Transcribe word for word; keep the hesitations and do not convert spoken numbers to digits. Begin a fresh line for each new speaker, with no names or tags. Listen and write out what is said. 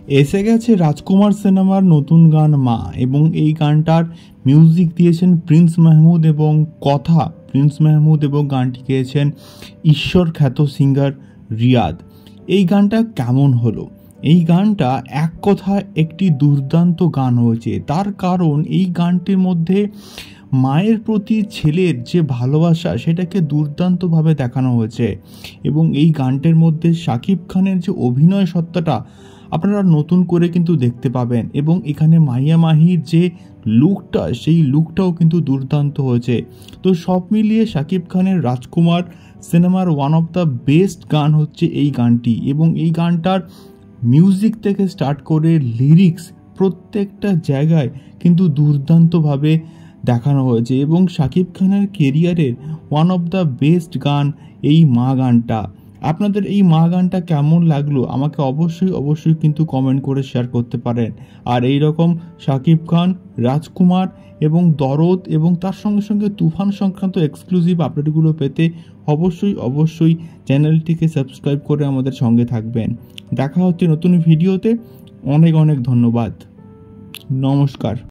এসে গেছে রাজকুমার সিনেমার নতুন গান মা, এবং এই গানটার মিউজিক দিয়েছেন প্রিন্স মাহমুদ এবং কথা প্রিন্স মাহমুদ এবং গানটি গেয়েছেন ঈশ্বর খ্যাত সিঙ্গার রিয়াদ। এই গানটা কেমন হলো? এই গানটা এক কথায় একটি দুর্দান্ত গান হয়েছে। তার কারণ এই গানটির মধ্যে মায়ের প্রতি ছেলের যে ভালোবাসা সেটাকে দুর্দান্তভাবে দেখানো হয়েছে, এবং এই গানটির মধ্যে শাকিব খানের যে অভিনয় সত্তাটা আপনারা নতুন করে কিন্তু দেখতে পাবেন, এবং এখানে মাহিয়া মাহির যে লুকটা সেই লুকটাও কিন্তু দুর্দান্ত হয়েছে। তো সব মিলিয়ে শাকিব খানের রাজকুমার সিনেমার ওয়ান অফ দ্য বেস্ট গান হচ্ছে এই গানটি, এবং এই গানটার মিউজিক থেকে স্টার্ট করে লিরিক্স প্রত্যেকটা জায়গায় কিন্তু দুর্দান্তভাবে দেখানো হয়েছে, এবং শাকিব খানের কেরিয়ারের ওয়ান অফ দ্য বেস্ট গান এই মা গানটা। আপনাদের এই মা গানটা কেমন লাগলো আমাকে অবশ্যই অবশ্যই কিন্তু কমেন্ট করে শেয়ার করতে পারেন। আর এই রকম শাকিব খান, রাজকুমার এবং দরদ এবং তার সঙ্গে সঙ্গে তুফান সংক্রান্ত এক্সক্লুসিভ আপডেটগুলো পেতে অবশ্যই অবশ্যই চ্যানেলটিকে সাবস্ক্রাইব করে আমাদের সঙ্গে থাকবেন। দেখা হচ্ছে নতুন ভিডিওতে। অনেক অনেক ধন্যবাদ। নমস্কার।